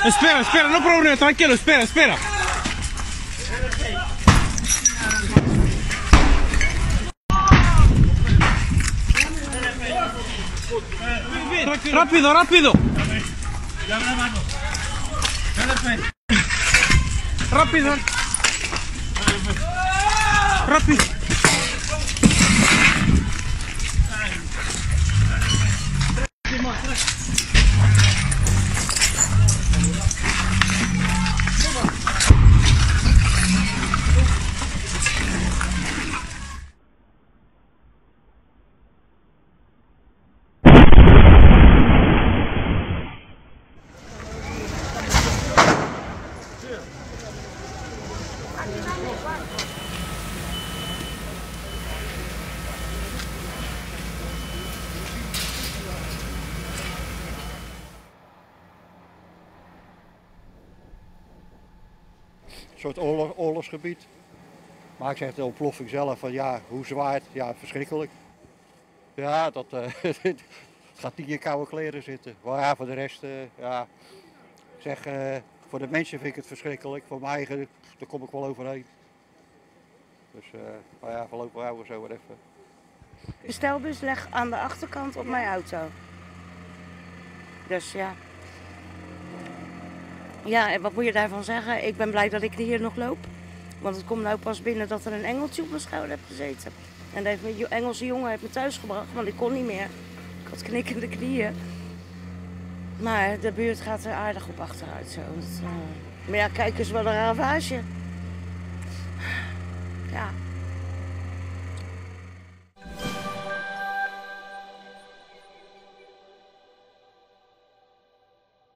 Espera, espera, no problema, tranquilo, espera, espera. Rápido, rápido. Rápido. Rápido. Een soort oorlogsgebied. Maar ik zeg de ontploffing zelf van ja, hoe zwaait, ja verschrikkelijk. Ja, het gaat niet in koude kleren zitten. Maar ja, voor de rest, ja, ik zeg, voor de mensen vind ik het verschrikkelijk. Voor mijn eigen, daar kom ik wel overheen. Dus, maar ja, voorlopig houden we zo weer even. De stelbus ligt aan de achterkant op mijn auto. Dus ja. Ja, en wat moet je daarvan zeggen? Ik ben blij dat ik hier nog loop. Want het komt nou pas binnen dat er een engeltje op mijn schouder heeft gezeten. En de Engelse jongen heeft me thuis gebracht, want ik kon niet meer. Ik had knikkende knieën. Maar de buurt gaat er aardig op achteruit zo. Maar ja, kijk eens wel een ravage. Ja.